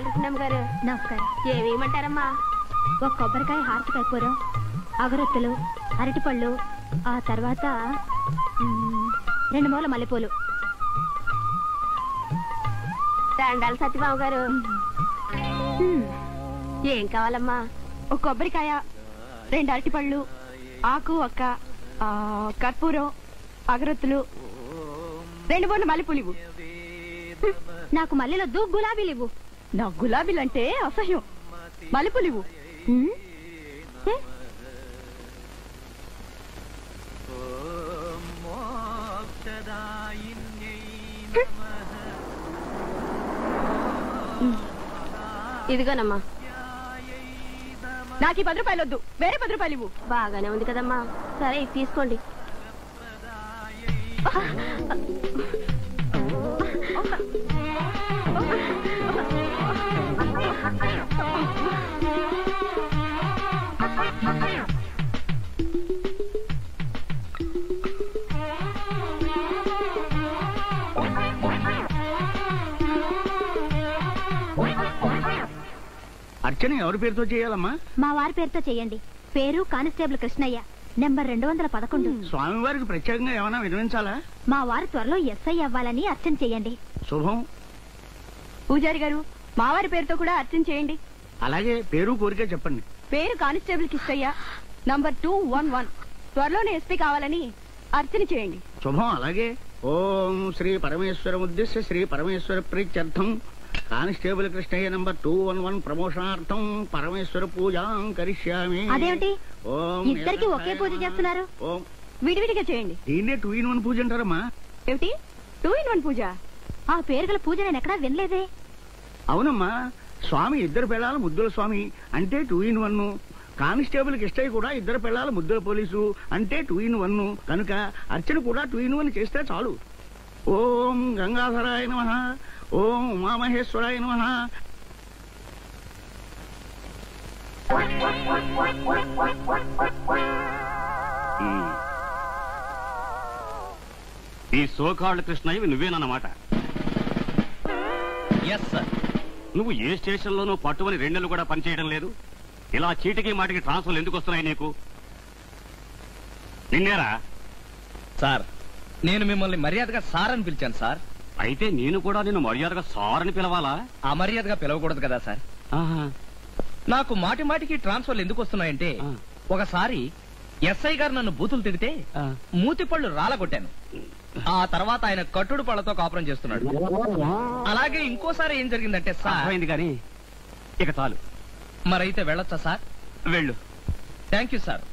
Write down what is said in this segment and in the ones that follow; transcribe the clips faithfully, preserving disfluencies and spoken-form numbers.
బాలకృష్ణమ్మ గారు నమస్కారం. ఏమేమంటారమ్మా? ఒక కొబ్బరికాయ హారతికాయ పూరం, అగరొత్తులు, అరటిపళ్ళు, ఆ తర్వాత రెండు మూల మల్లెపూలు. దండాలు సత్యబాబు గారు. ఏం కావాలమ్మా? ఒక కొబ్బరికాయ, రెండు అరటిపళ్ళు, ఆకు ఒక్క, కర్పూరం, అగరొత్తులు, రెండు మూల మల్లెపూలు ఇవ్వు. నాకు మల్లెలొద్దు, గులాబీలు ఇవ్వు. నాకు గులాబీలంటే అసహ్యం. మల్లెపూలు ఇవ్వు. ఇదిగోనమ్మా. నాకు ఈ పది రూపాయలు వద్దు, వేరే పది రూపాయలు ఇవ్వు. బాగానే ఉంది కదమ్మా. సరే తీసుకోండి. అర్చన ఎవరి పేరుతో చేయాలమ్మా? మా వారి పేరుతో చేయండి. పేరు కానిస్టేబుల్ కృష్ణయ్య, నెంబర్ రెండు వందల పదకొండు. స్వామివారికి ప్రత్యేకంగా ఏమైనా వినిపించాలా? మా వారు త్వరలో ఎస్ఐ అవ్వాలని అర్చన చేయండి. శుభం. పూజారి గారు, మా వారి పేరుతో కూడా అర్చన చేయండి. అలాగే పేరు కోరిక చెప్పండి. పేరు constable Krishnaiah, number two one one. త్వరలోనే ఎస్పీ కావాలని అర్చన చేయండి. శుభం. అలాగే ఓం శ్రీ పరమేశ్వర ఉద్దేశ్య శ్రీ పరమేశ్వర ప్రీత్యర్థం constable Krishnaiah number two one one ప్రమోషనార్థం పరమేశ్వర పూజాం కరిష్యామి. అదేమిటి ఇద్దరికి ఒకే పూజ చేస్తున్నారు? విడివిడిగా చేయండి. దీన్నే టూ ఇన్ వన్ పూజ అంటారమ్మా. ఏమిటి టూ ఇన్ వన్ పూజ? ఆ పేరు గల పూజ నేను ఎక్కడా వినలేదే. అవునమ్మా, స్వామి ఇద్దరు పిల్లల ముద్దుల స్వామి అంటే two in one. Constable Krishnaiah కూడా ఇద్దరు పిల్లల ముద్దుల పోలీసు అంటే టూ ఇన్ వన్. కనుక అర్చన కూడా టూ ఇన్ వన్ చేస్తే చాలు. ఓం గంగాధరాయ నమః, ఓం ఉమామహేశ్వరాయ నమః. ఈ సోకాళ్ళు కృష్ణయ్య నువ్వేనన్నమాట. Yes sir. నువ్వు ఏ స్టేషన్ లోనూ పట్టువని రెండెళ్ళు కూడా పనిచేయడం లేదు. ఇలా చీటికి మాటికి ట్రాన్స్ఫర్లు ఎందుకు వస్తున్నాయి నీకు? నిన్నేరా? సార్, నేను మిమ్మల్ని మర్యాదగా సార్ అని పిలిచాను సార్. అయితే నేను కూడా నిన్ను మర్యాదగా సార్ అని పిలవాలా? అమర్యాదగా పిలవకూడదు కదా సార్. నాకు మాటి మాటికి ట్రాన్స్ఫర్లు ఎందుకు వస్తున్నాయంటే, ఒకసారి ఎస్ఐ గారు నన్ను బూతులు తిడితే మూతి పళ్ళు రాలగొట్టాను. ఆ తర్వాత ఆయన కట్టుడు పళ్ళతో కాపురం చేస్తున్నాడు. అలాగే ఇంకోసారి ఏం జరిగిందంటే సార్. అయింది కానీ ఇక చాలు. మరైతే వెళ్ళొచ్చా సార్? వెళ్ళు. Thank you sir.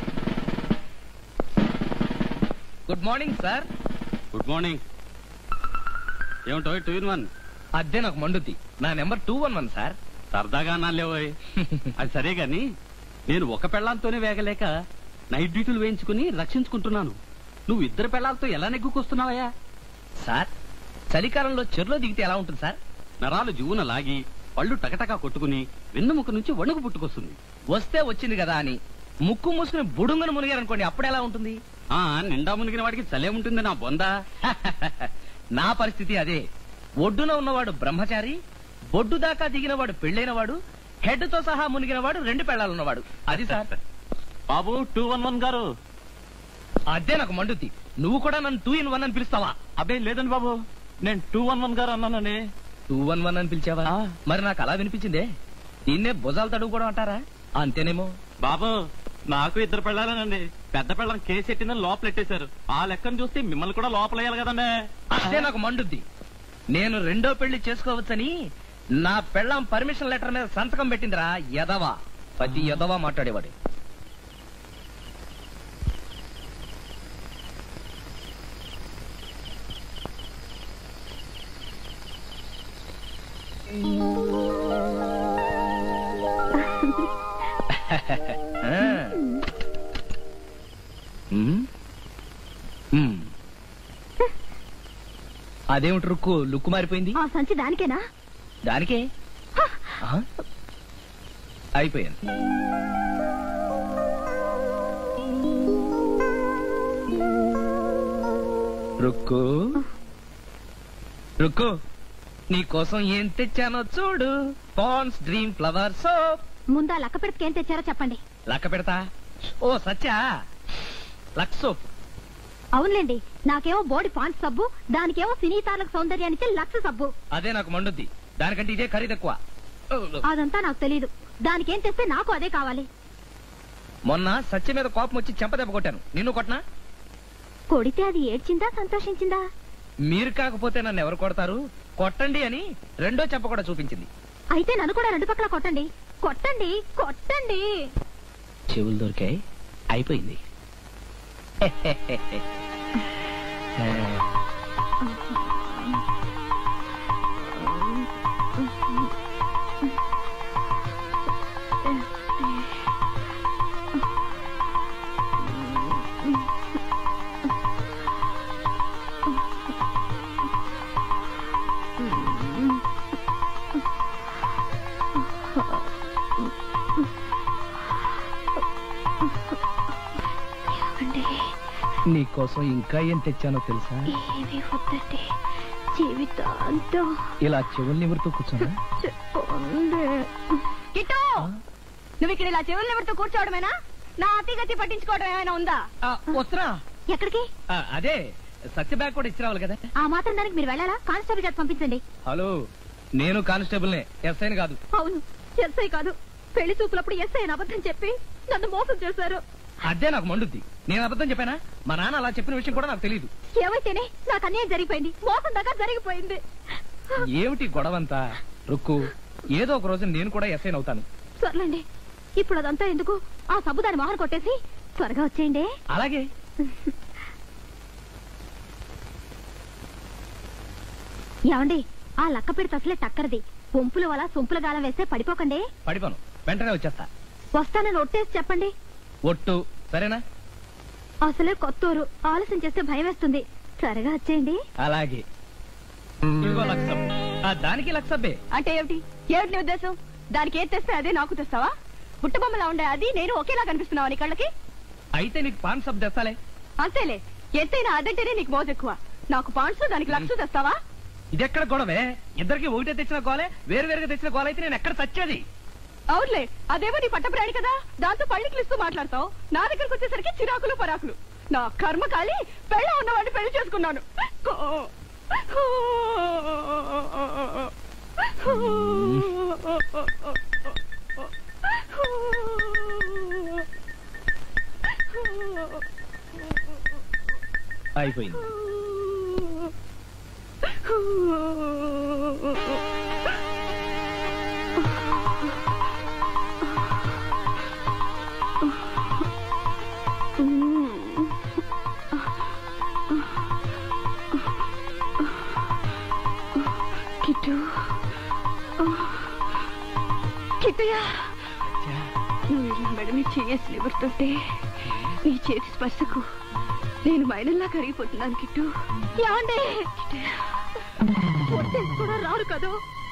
Good morning sir. Good morning. ఏమిటో టూ ఇన్ వన్? అదే నాకు మండుద్ది. నా number two one one sir. సరదాగా అన్నాలేవోయ్. అది సరే గాని నేను ఒక పెళ్లాంతోనే వేగలేక నైట్ డ్యూటీలు వేయించుకుని రక్షించుకుంటున్నాను. నువ్వు ఇద్దరు పెళ్లాలతో ఎలా నెగ్గుకొస్తున్నావయ్యా? సార్, చలికాలంలో చెరులో దిగితే ఎలా ఉంటుంది సార్? నరాలు జువున లాగి పళ్ళు టకటకా కొట్టుకుని వెన్నుముక నుంచి వణుకు పుట్టుకొస్తుంది. వస్తే వచ్చింది కదా అని ముక్కు మూసుకుని బుడుంగను మునిగారనుకోండి, అప్పుడెలా ఉంటుంది? ఆ నిండా మునిగిన వాడికి చలే ఉంటుంది నా బొందా. నా పరిస్థితి అదే. ఒడ్డున ఉన్నవాడు బ్రహ్మచారి, బొడ్డు దాకా దిగినవాడు పెళ్లైనవాడు, హెడ్ తో సహా మునిగినవాడు, రెండు పెళ్లాలున్నవాడు. అది సార్. బాబు టూ వన్ వన్ గారు. అదే నాకు మండుద్ది. నువ్వు కూడా నన్ను టూ ఇన్ వన్ అని పిలుస్తావా? అబ్బే లేదండి బాబు, నేను టూ వన్ వన్ గారు అన్నానండి. టూ వన్ వన్ అని పిలిచావా? మరి నాకు అలా వినిపించిందే. దీన్నే భుజాలు తడుగుకోవడం అంటారా? అంతేనేమో. బాబు నాకు ఇద్దరు పెళ్ళాలనండి. పెద్ద పెళ్ళం కేసు ఎట్టిందని లోపలెట్టేశారు. ఆ లెక్కను చూస్తే మిమ్మల్ని కూడా లోపలేయాలి కదండి. అదే నాకు మండుద్ది. నేను రెండో పెళ్లి చేసుకోవచ్చని నా పెళ్ళం పర్మిషన్ లెటర్ మీద సంతకం పెట్టిందిరా యదవా. ప్రతి యదవా మాట్లాడేవాడు. అదేమిటి రుక్కు లుక్కు మారిపోయింది? ఆ సంచి దానికేనా? దానికే. అయిపోయాను. రుక్కు రుక్కు నీకోసం ఏం తెచ్చానో చూడు. Pond's dream flower soap. ముందా లక్క పెడితే ఏం తెచ్చారో చెప్పండి. లక్క పెడతా. ఓ సత్యా, లక్ సోప్. అవునులేండి, నాకేమో బోడి పాండ్స్ సబ్బు, దానికేమో సినీ తారలకు సౌందర్యానికి లక్స్ సబ్బు. అదే నాకు మండుద్ది, దానికంటే ఇదే ఖరీదు ఎక్కువ. అదంతా నాకు తెలీదు, దానికేం తెస్తే నాకు అదే కావాలి. మొన్న సత్య మీద కోపం వచ్చి చెంపదెబ్బ కొట్టాను, నిన్ను కొట్టనా? కొడితే అది ఏడ్చిందా సంతోషించిందా? మీరు కాకపోతే నన్ను ఎవరు కొడతారు? కొట్టండి అని రెండో చెంప కూడా చూపించింది. అయితే నన్ను కూడా రెండు పక్కల కొట్టండి, కొట్టండి, కొట్టండి. చెవులు దొరికాయి, అయిపోయింది. నీకోసం ఇంకా ఏం తెచ్చానో తెలుసా? ఏమి వద్దండి, జీవితాంతం ఇలా చెవులు నిమురుతూ కూర్చున్నా. కిట్టు, నువ్వు ఇక్కడ ఇలా చెవులు నిమురుతూ కూర్చోవడమేనా? నా అతిగతి పట్టించుకోవడం ఏమైనా ఉందా? వస్తున్నా. ఎక్కడికి? అదే సత్య బ్యాగ్ కూడా ఇచ్చి రావాలి కదా. ఆ మాత్రం దానికి మీరు వెళ్ళాలా? కానిస్టేబుల్ చేత పంపించండి. హలో, నేను కానిస్టేబుల్ నే, ఎస్ఐని కాదు. అవును, ఎస్ఐ కాదు. పెళ్లి చూపులప్పుడు ఎస్ఐ అబద్ధం చెప్పి నన్ను మోసం చేశారు. అదే నాకు మండుద్ది. నేను అబద్ధం చెప్పానా? మా నాన్న అలా చెప్పిన విషయం కూడా నాకు తెలియదు. ఏమైతేనే నాకు అన్యాయం జరిగిపోయింది, మోసం దాకా జరిగిపోయింది. ఏమిటి గొడవంతా? రుక్కు, ఏదో ఒక రోజు నేను కూడా ఎస్ఐని అవుతాను. సర్లేండి, ఇప్పుడు అదంతా ఎందుకు? ఆ సబ్బు దాని మొహం కొట్టేసి త్వరగా వచ్చేయండి. అలాగే. ఏమండి, ఆ లక్క పెడితే అసలే టక్కరది. పొంపుల వల్ల సొంపుల గాలం వేస్తే పడిపోకండి. పడిపోను, వెంటనే వచ్చేస్తా. వస్తానని ఒట్టేసి చెప్పండి. ఒట్టు, సరేనా? అసలే కొత్తూరు, ఆలస్యం చేస్తే భయం వేస్తుంది. త్వరగా వచ్చేయండి. అలాగే. ఇదిగో లక్షం. ఆ, దానికి లక్షబ్బే. అంటే ఏమిటి? ఏమిటి నీ ఉద్దేశం? దానికి ఏది తెస్తే అదే నాకు తెస్తావా? బుట్టబొమ్మలా ఉండే అది నేను ఒకేలా కనిపిస్తున్నావా నీ కళ్ళకి? అయితే నీకు పాన్ సబ్ తెస్తాలే. అంతేలే, ఎంతైనా అదంటేనే నీకు మోజు ఎక్కువ. నాకు పాండ్స్, దానికి లక్ష తెస్తావా? ఇదెక్కడ గొడవే? ఇద్దరికి ఒకటే తెచ్చిన గోలే, వేరు వేరుగా తెచ్చిన గోల అయితే నేను ఎక్కడ చచ్చేది? అవునులే, అదేమో నీ పట్టప్రాణి కదా, దాంతో పళ్ళికిలిస్తూ మాట్లాడతావు. నా దగ్గరకు వచ్చేసరికి చిరాకులు పరాకులు. నా కర్మ కాలి పెళ్ళ ఉన్నవాడిని పెళ్లి చేసుకున్నాను. అయిపోయింది. కిట్టు, కిట్టుయా, నువ్వు ఇలా మెడని చేసి నిబడుతుంటే నీ చేతి స్పర్శకు నేను మైనల్లా కరిగిపోతున్నాను. కిట్టు, ఏమండి? కూడా రాడు కదా.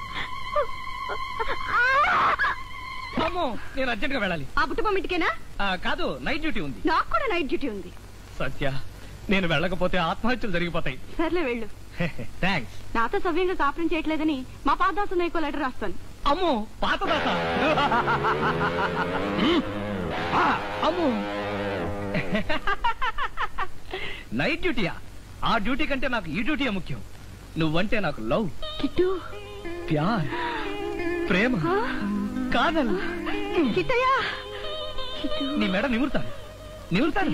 అమ్మో, నేను అర్జెంట్ గా వెళ్ళాలి. ఆ బుట్టబొమ్మ ఇంటికేనా? కాదు, నైట్ డ్యూటీ ఉంది. నాకు కూడా నైట్ డ్యూటీ ఉంది. సత్య, నేను వెళ్ళకపోతే ఆత్మహత్యలు జరిగిపోతాయి. సర్లే వెళ్ళు. థ్యాంక్స్. నాతో సవ్యంగా కాపురం చేయట్లేదని మా పాదాసు నీకో లెటర్ రాస్తాను. అమ్మో, పాతదాత. అమ్మో, నైట్ డ్యూటీయా? ఆ డ్యూటీ కంటే నాకు ఈ డ్యూటీయే ముఖ్యం. నువ్వంటే నాకు లవ్, కిట్టు, ప్యార్, ప్రేమ, కాదల్. కిట్టయ్యా, నీ మెడ నిమురుతాను, నిమురుతాను.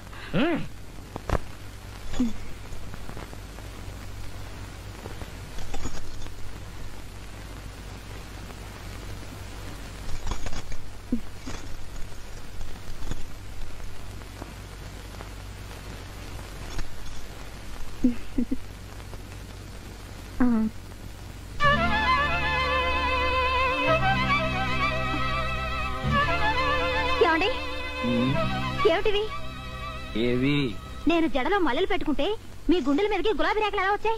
ఏమండి? ఏమిటివి? ఏవి? నేను జడలో మల్లెలు పెట్టుకుంటే మీ గుండెల మీదకి గులాబీ రేఖలు ఎలా వచ్చాయి?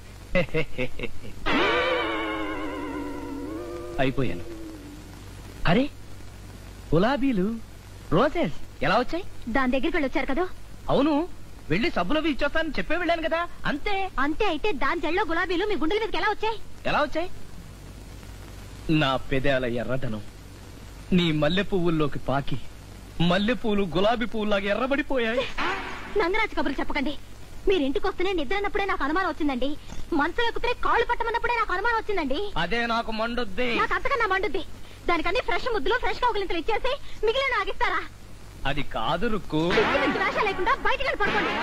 అయిపోయాను. అరే, గులాబీలు, రోజెస్ ఎలా వచ్చాయి? దాని దగ్గరికి వెళ్ళి వచ్చారు కదా. అవును, వెళ్ళి సబ్బులవి ఇచ్చేస్తానని చెప్పే వెళ్ళాను కదా. అంతే. అంతే అయితే దాని జడలో గులాబీలు మీ గుండెల మీదకి ఎలా వచ్చాయి? ఎలా వచ్చాయి? నా పెదాల ఎర్రదనం నీ మల్లె పువ్వుల్లోకి పాకి మల్లె పువ్వులు గులాబీ పువ్వులాగా ఎర్రబడిపోయాయి. నంగరాజు కబుర్లు చెప్పకండి. మీరింటికి వస్తేనే నిద్ర అన్నప్పుడే నాకు అనుమానం వచ్చిందండి. మనసు ఎక్కుతే కాళ్ళు పట్టమన్నప్పుడే నాకు అనుమానం వచ్చిందండి. అదే నాకు మండుద్ది. నాకు అంతకన్నా మండుద్ది. దానికన్నీ ఫ్రెష్ ముద్దులు ఫ్రెష్ కౌగిలింతలు ఇచ్చేసి మిగిలిన ఆగిస్తారా? అది కాదు రుక్కు. రాశ లేకుండా బయటికి వెళ్ళి పడుకోండి.